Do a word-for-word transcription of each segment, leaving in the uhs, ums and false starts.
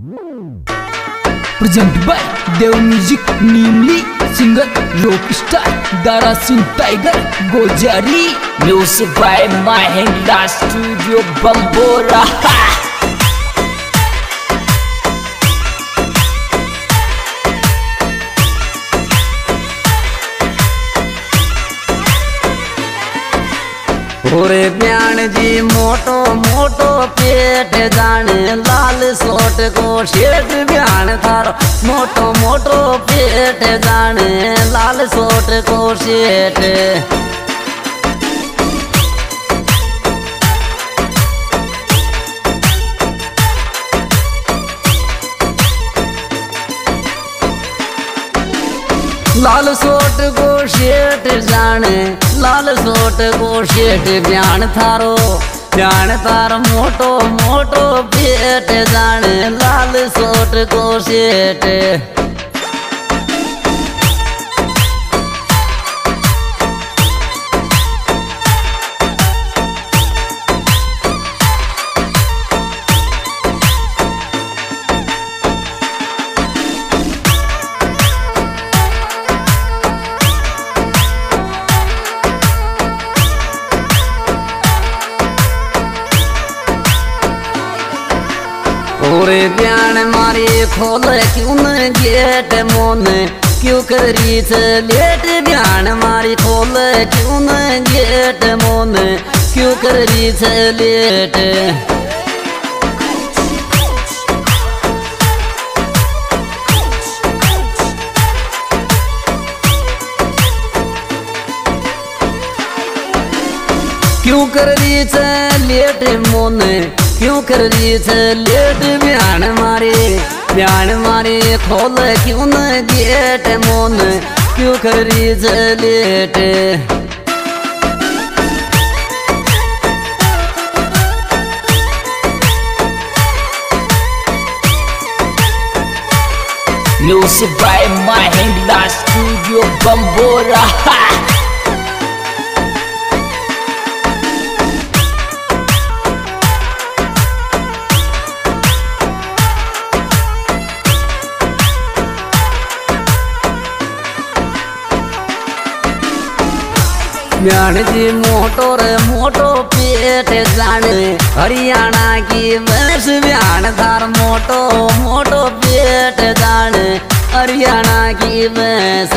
Presented by Dev Music, namely singer rock star Dara Singh Tiger Gojari. Music by Mahindra Studio Bambora. ओरे ब्यान जी मोटो मोटो पेट जाने लाल सोट को शेट ब्यान थारो मोटो मोटो पेट जाने लाल सोट को शेट लाल सोट को शेट जाने लाल सोट को शेट ब्यान थारो ब्यान तार मोटो मोटो पेट जाने लाल सोट को शेट ओरे ब्यान मारी खोल क्यों न गेट मोन क्यों करी से लेट ब्यान मारी खोल क्यों न गेट मोन क्यों करी से लेट क्यों कर रही से लेट मोन क्यों कर रही से लेट ब्यान मारे ब्यान मारे खोल क्यों न गेट मोन क्यों कर रही से लेट Music by Mahindra Studio Bambora. ब्यान जी मोटो रे मोटो पेट जाने हरियाणा की भैंस ब्यान थार मोटो मोटो पेट जाने हरियाणा की भैंस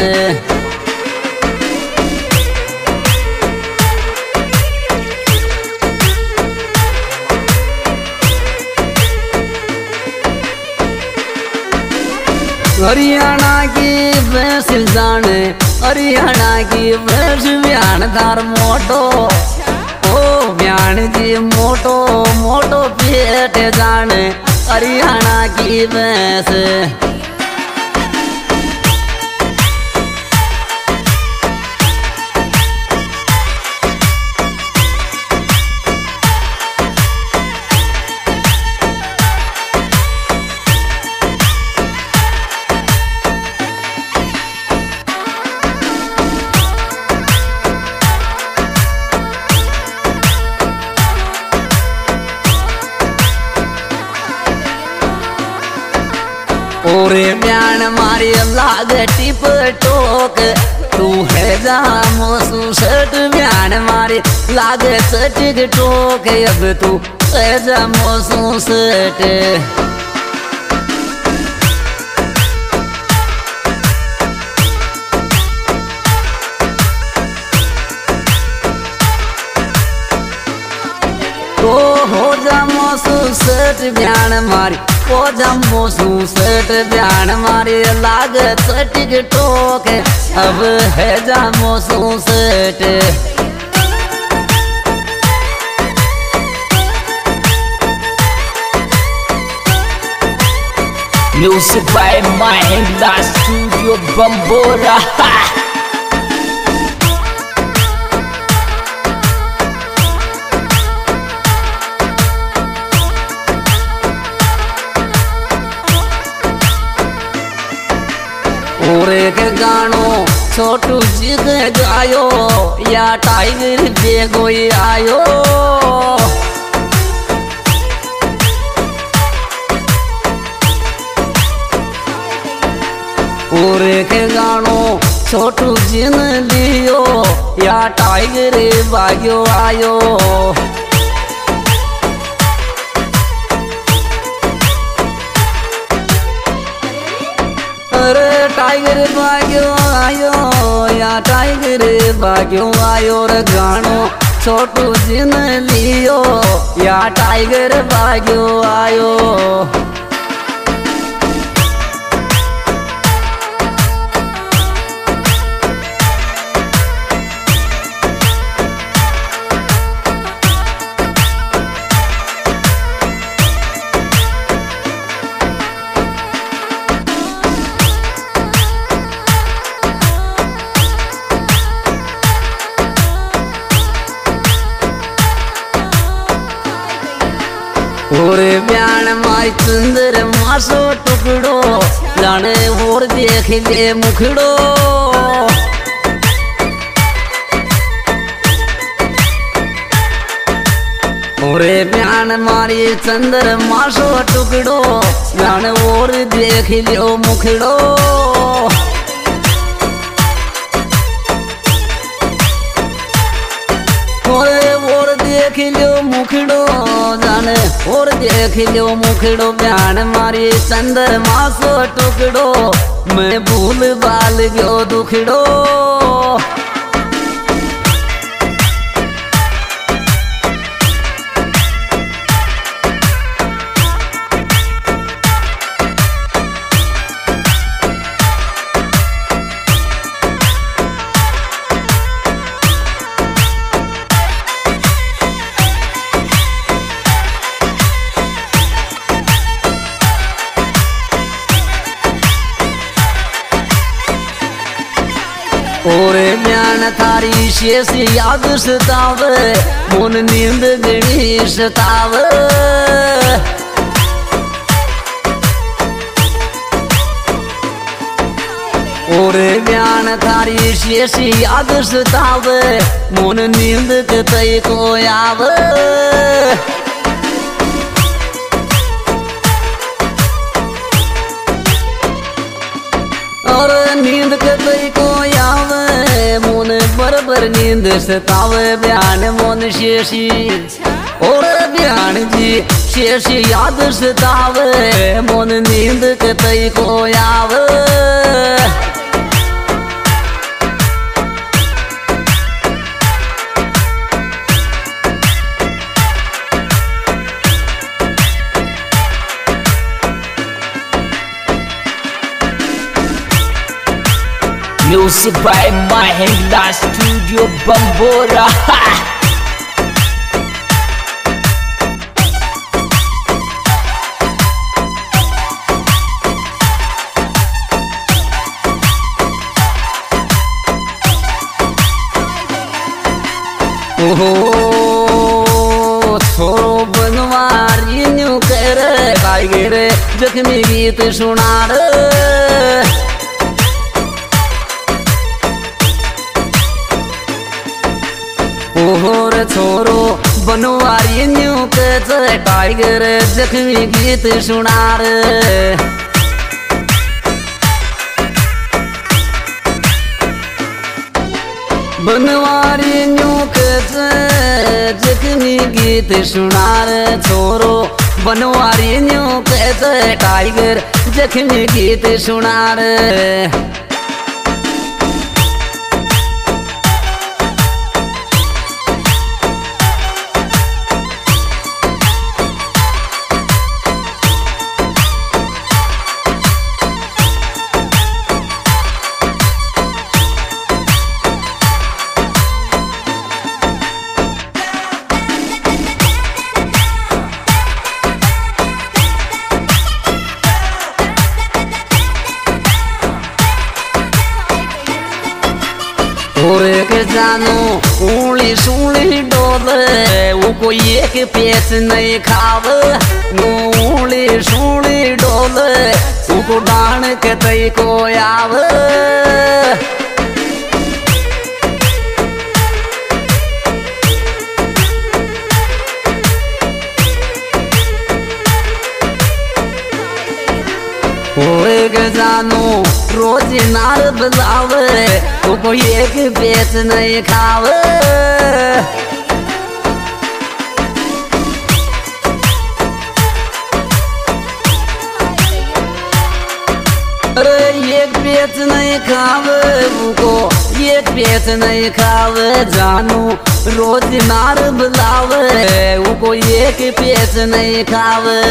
हरियाणा की भैंस जाने हरियाणा की भैंस ब्यान थार मोटो ओ ब्यान जी मोटो मोटो पेट जाने हरियाणा की भैंस ओरे ब्यान मारी लाग टिप टोक तू है जहाँ मोसू शर्ट ब्यान मारी लाग सटिक टोक अब तू है जहाँ मोसू शर्ट तो हो जा मोसू शर्ट ब्यान मारी हो जा मोसू शर्ट ब्यान मारी लाग सटिक टोक अब है जा मोसू शर्ट Music by Mahindra Studio Bambora. ओरे के गानो छोटू जी के गायो या टाइगर बेगोई आयो और के गानो छोटू जिन लियो या टाइगर भाग्यो आयो। अरे टाइगर भाग्यो आयो या टाइगर भाग्यो आयो रे गानो छोटू जिन लियो या टाइगर भाग्यो आयो। और ब्यान माई चंद्र मासो टुकड़ो जाने और देख ले मुखड़ो। और ब्यान मारी चंद्र मासो टुकड़ो जाने और देख लियो मुखड़ो। और देख लियो मुखड़ो जाने और देख लियो मुखड़ो ब्यान मारी चंद्र मासो टुकड़ो मैं भूल बाल गयो दुखड़ो। और ब्यान थारी शेष याद सतावे मन नींद गणी सतावे। और ब्यान थारी शेष याद सतावे मन नींद कतई को आवे। और नींद कतई को आवे मोन बरबर नींद सतावे ब्यान मोन शेषी। और ब्यान जी शेषी याद सतावे मोन नींद कतई को आवे। Music by Mahindra Studio Bambora. ओहो छोरो बनवारी न्यू कर टाइगर जख्मी गीत सुना रे। ओहोर छोरो बनवारी न्यू के टाइगर जख्मी गीत सुना रे। बनवारी न्यू के जख्मी गीत सुना रे छोरो बनवारी न्यू के टाइगर जख्मी गीत सुना रे। और एक जानो ऊली सूली डोले वो कोई एक पेच नहीं खावे। ऊली सूली डोले वो को डान के तई को आवे। होए जानो रोज नार बजावे तो कोई एक बेच नहीं खावे। अरे एक बेच नहीं खावे उनको एक बेच नहीं खावे जानू रोज नार बजावे उनको एक बेच नहीं खावे।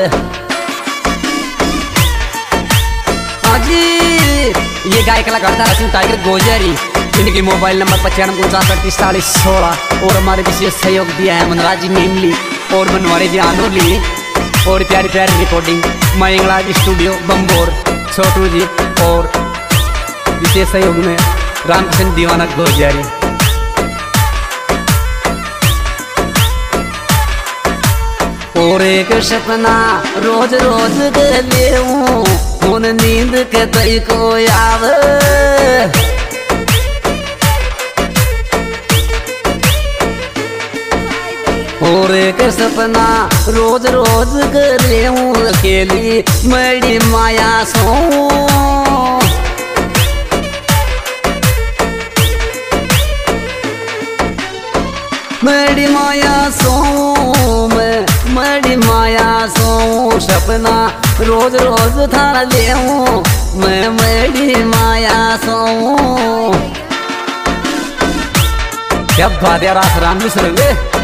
ये गाय कलाकार दारा टाइगर गोजरी, इनके मोबाइल नंबर पचानवे उनचास अड़तीस चालीस सोलह। और हमारे विशेष सहयोग दिया है मनराज जी नीमली और बनवारी जी आनोली और प्यारी प्यारी रिकॉर्डिंग मयंगला जी स्टूडियो बम्बोर छोटू जी और विशेष सहयोग में रामकृष्ण दीवाना गोजरी। और एक सपना रोज रोज के लिए उन नींद के तई को आवे। और एक सपना रोज रोज करे अकेली मेरी माया सो। मेरी माया सो मैं मेरी माया सो सपना रोज रोज थारा ले मैं मेरी माया सो। क्या बात है रात राम भी सुनेंगे।